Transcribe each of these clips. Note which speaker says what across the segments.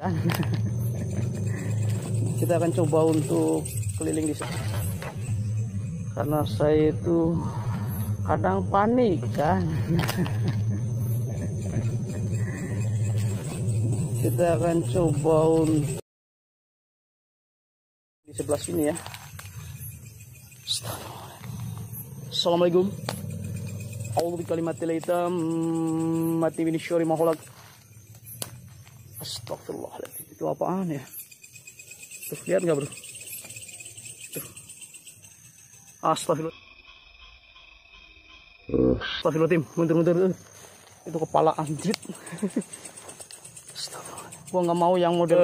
Speaker 1: Kita akan coba untuk keliling di sini karena saya itu kadang panik kan. Kita akan coba untuk di sebelah sini ya. Assalamualaikum. A'udzu bikalimatil hitam mati min syarri ma khalaq. Astagfirullahaladzim. Itu apaan ya? Tuh, lihat nggak bro? Tuh. Astagfirullah. Astagfirullahaladzim. Mundur. Itu kepala anjir. Astagfirullah. Gua nggak mau yang model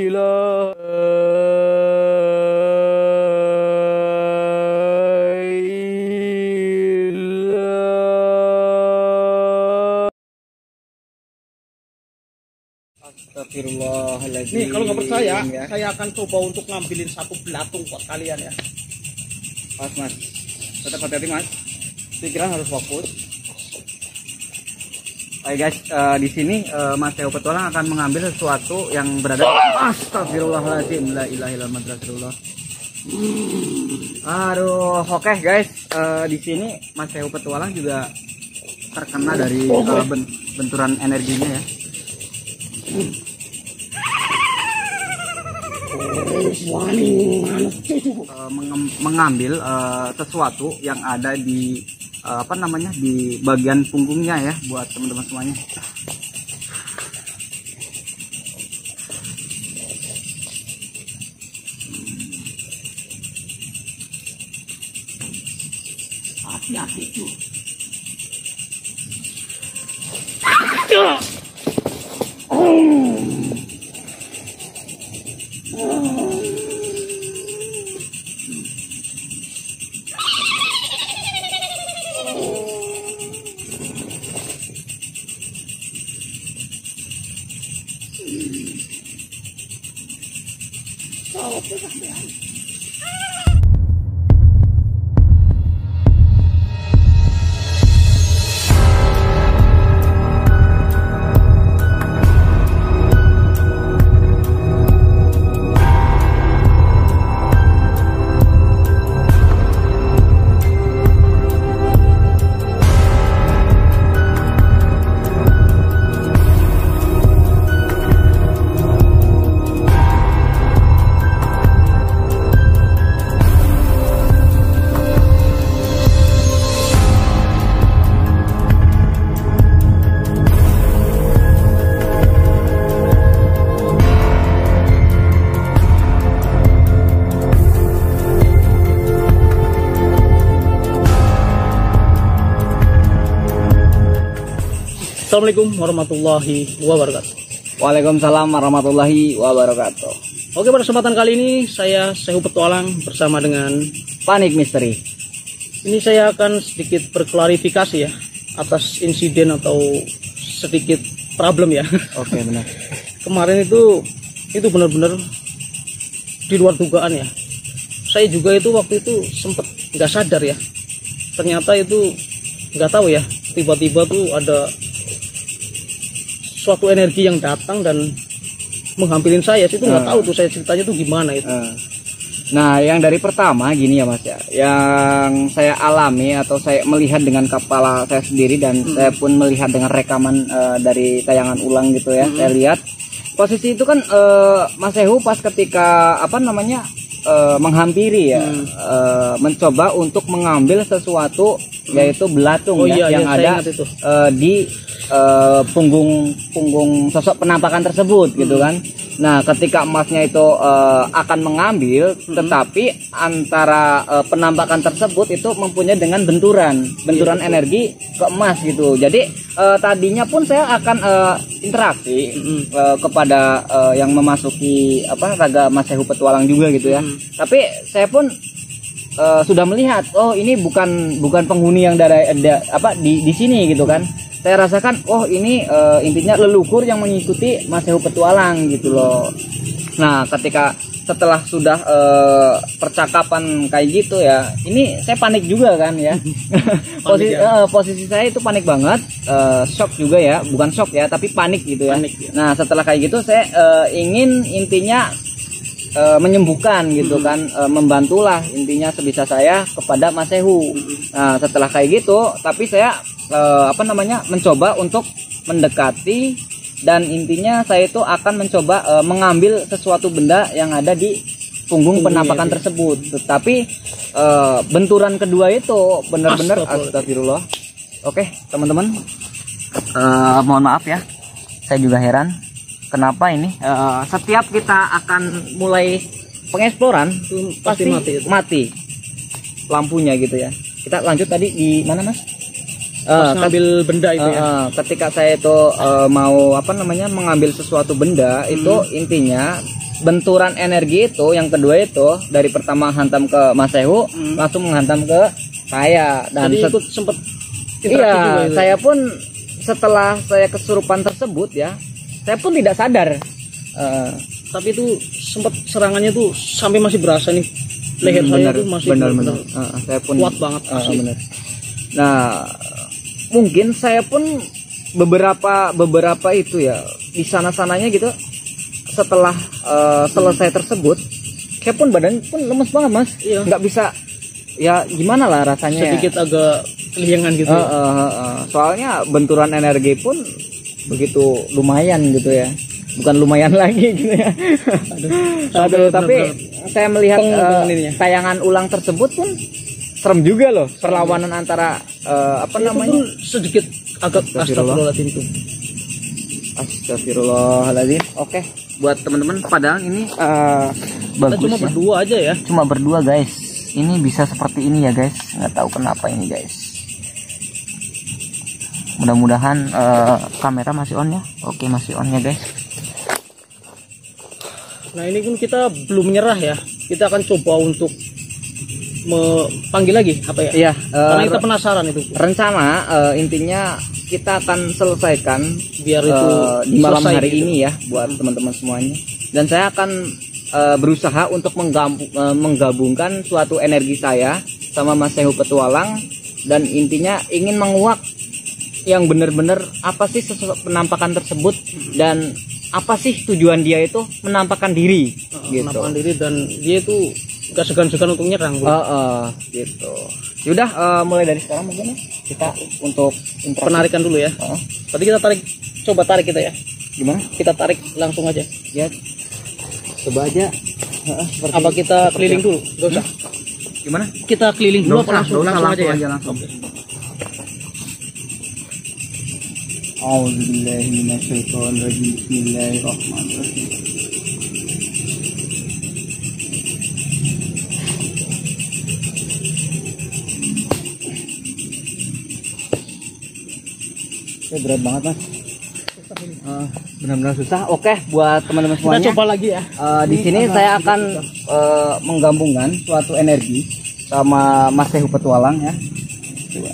Speaker 2: Astagfirullahaladzim.
Speaker 1: Nih kalau nggak percaya ya, saya akan coba untuk ngambilin satu belatung buat kalian ya.
Speaker 2: Mas, tetap hati-hati mas. Pikiran harus fokus. Oke guys, di sini Mas Theo Petualang akan mengambil sesuatu yang berada. Astagfirullahaladzim. La ilaha illallah Rasulullah. Aduh, oke guys, di sini Mas Theo Petualang juga terkena dari benturan energinya ya. Mengambil sesuatu yang ada di di bagian punggungnya ya, buat teman-teman semuanya.
Speaker 1: Hati-hati tuh. Assalamualaikum warahmatullahi wabarakatuh.
Speaker 2: Waalaikumsalam warahmatullahi wabarakatuh.
Speaker 1: Oke, pada kesempatan kali ini saya Theo Petualang bersama dengan
Speaker 2: Panik Misteri.
Speaker 1: Ini saya akan sedikit berklarifikasi ya atas insiden atau sedikit problem ya.
Speaker 2: Oke, benar.
Speaker 1: Kemarin itu benar-benar di luar dugaan ya. Saya juga itu waktu itu sempat nggak sadar ya. Ternyata itu nggak tahu ya. Tiba-tiba tuh ada suatu energi yang datang dan menghampirin saya. Itu nggak tahu tuh saya ceritanya tuh gimana itu.
Speaker 2: Nah, yang dari pertama gini ya mas ya, yang saya alami atau saya melihat dengan kepala saya sendiri dan saya pun melihat dengan rekaman dari tayangan ulang gitu ya. Saya lihat posisi itu kan Mas Theo pas ketika menghampiri ya, mencoba untuk mengambil sesuatu yaitu belatung yang ada di punggung sosok penampakan tersebut gitu kan. Nah, ketika emasnya itu akan mengambil, tetapi antara penampakan tersebut itu mempunyai dengan benturan energi ke emas gitu. Jadi tadinya pun saya akan interaksi kepada yang memasuki raga Mas Theo Petualang juga gitu ya. Tapi saya pun sudah melihat, oh ini bukan penghuni yang di sini gitu kan. Saya rasakan, oh ini intinya leluhur yang mengikuti Mas Theo Petualang gitu loh. Nah, ketika setelah sudah percakapan kayak gitu ya, ini saya panik juga kan ya. Posisi saya itu panik banget, shock juga ya, bukan shock ya, tapi panik gitu ya. Panik, ya. Nah setelah kayak gitu saya ingin intinya menyembuhkan gitu kan, membantulah intinya sebisa saya kepada Mas Sehu. Nah setelah kayak gitu, tapi saya mencoba untuk mendekati, dan intinya saya itu akan mencoba mengambil sesuatu benda yang ada di punggung penampakan tersebut. Tetapi benturan kedua itu benar-benar astagfirullah. Oke teman-teman, mohon maaf ya, saya juga heran kenapa ini setiap kita akan mulai pengeksploran pasti mati lampunya gitu ya. Kita lanjut tadi di mana Mas?
Speaker 1: Ngambil benda itu ya.
Speaker 2: Ketika saya itu mau mengambil sesuatu benda itu, intinya benturan energi itu yang kedua itu dari pertama hantam ke Mas Sehu langsung menghantam ke saya, dan
Speaker 1: jadi ikut sempet
Speaker 2: iya juga saya pun setelah saya kesurupan tersebut ya, saya pun tidak sadar,
Speaker 1: tapi itu sempat serangannya tuh sampai masih berasa nih leher saya tuh masih
Speaker 2: benar. Saya pun
Speaker 1: kuat banget
Speaker 2: benar. Nah mungkin saya pun beberapa itu ya di sana-sananya gitu, setelah selesai tersebut saya pun badan pun lemes banget Mas. Iya. Nggak bisa ya, gimana lah rasanya,
Speaker 1: sedikit agak kelingan gitu.
Speaker 2: Soalnya benturan energi pun begitu lumayan gitu ya, bukan lumayan lagi gitu ya. Aduh, tapi saya melihat tayangan ulang tersebut pun serem juga loh, perlawanan antara
Speaker 1: sedikit agak astagfirullahaladzim tuh.
Speaker 2: Astagfirullahaladzim. Oke, buat teman-teman, padahal ini bagus,
Speaker 1: cuma berdua aja ya.
Speaker 2: Cuma berdua guys. Ini bisa seperti ini ya guys. Nggak tahu kenapa ini guys. Mudah-mudahan kamera masih on ya. Oke, masih on ya guys.
Speaker 1: Nah ini pun kita belum menyerah ya. Kita akan coba untuk panggil lagi apa ya?
Speaker 2: Iya.
Speaker 1: Karena kita penasaran itu.
Speaker 2: Rencana intinya kita akan selesaikan
Speaker 1: biar itu
Speaker 2: di malam hari gitu ini ya, buat teman-teman semuanya. Dan saya akan berusaha untuk menggabungkan suatu energi saya sama Mas Sehu Petualang, dan intinya ingin menguak yang benar-benar apa sih penampakan tersebut, dan apa sih tujuan dia itu menampakkan diri gitu.
Speaker 1: Menampakkan diri, dan dia itu gak segan-segan untuk nyerang
Speaker 2: gitu. Yaudah, mulai dari sekarang mungkin kita untuk
Speaker 1: penarikan dulu ya. Tadi kita coba tarik kita ya.
Speaker 2: Gimana?
Speaker 1: Kita tarik langsung aja
Speaker 2: ya, coba aja.
Speaker 1: Apa kita keliling dulu? Gak usah.
Speaker 2: Gimana?
Speaker 1: Kita keliling dulu apa langsung aja ya?
Speaker 2: Langsung. A'udzubillahi minasyaitonirrajim. Bismillahirrahmanirrahim. Berat banget Mas. Benar-benar susah. Oke, buat teman-teman semuanya.
Speaker 1: Kita coba lagi ya.
Speaker 2: Di sini saya akan menggabungkan suatu energi sama Mas Sehu Petualang ya. Coba.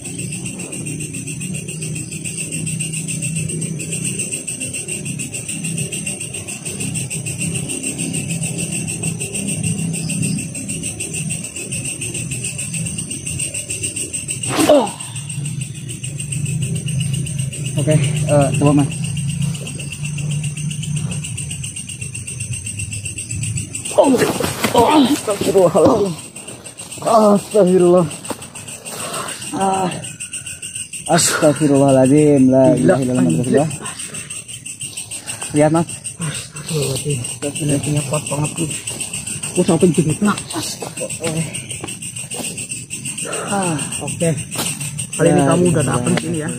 Speaker 2: Oke, coba Mas. Astagfirullahaladzim. Astagfirullah. Astagfirullahaladzim. La ilaha illallah. Lihat Mas.
Speaker 1: Astagfirullahaladzim, kuat banget tuh. Aku sampai jengit nak. Oke. Kali ini kamu udah dapet sini ya.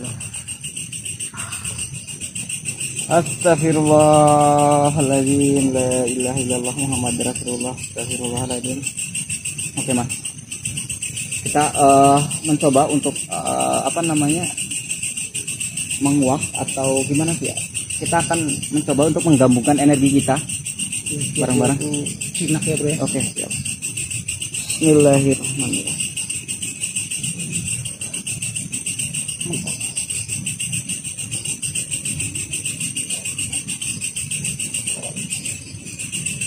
Speaker 2: Astagfirullahaladzim. La ilaha illallah Muhammad Rasulullah. Astagfirullahaladzim. Oke Mas, kita mencoba untuk menguak atau gimana sih ya, kita akan mencoba untuk menggabungkan energi kita bareng-bareng.
Speaker 1: Jinak ya bro ya.
Speaker 2: Oke, siap. Bismillahirrahmanirrahim.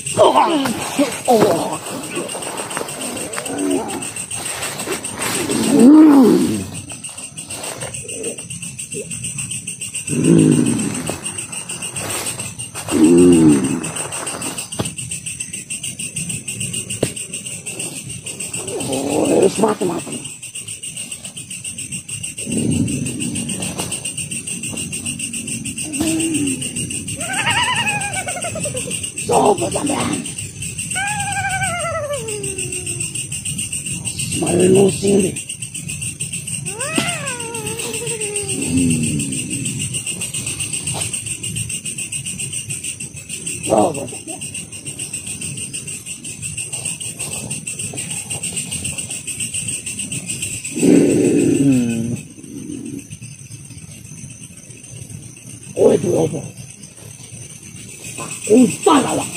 Speaker 1: Mati-mati. Coba sampean. Malusing deh. Coba sampean. Oh itu apa? Umpan awak.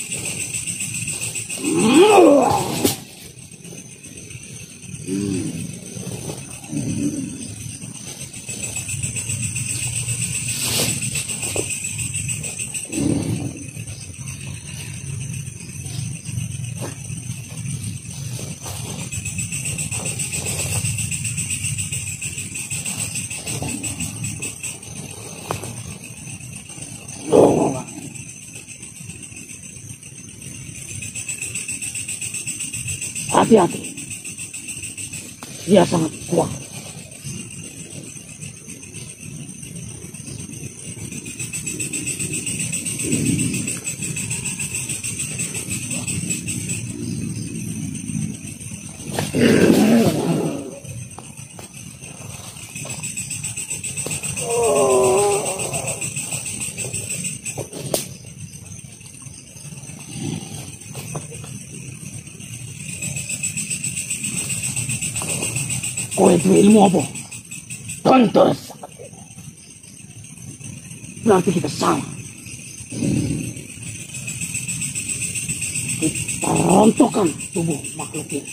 Speaker 1: Hati-hati, dia sangat kuat. Kau itu ilmu apa? Tontos. Berarti kita sama. Kita rontokkan tubuh makhluk ini.